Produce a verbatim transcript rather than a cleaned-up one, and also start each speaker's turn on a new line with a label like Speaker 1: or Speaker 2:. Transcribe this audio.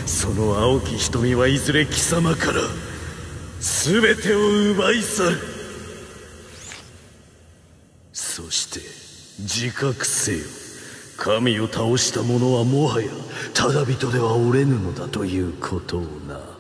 Speaker 1: その青き瞳はいずれ貴様から全てを奪い去る。そして自覚せよ。神を倒した者はもはやただ人ではおれぬのだということをな。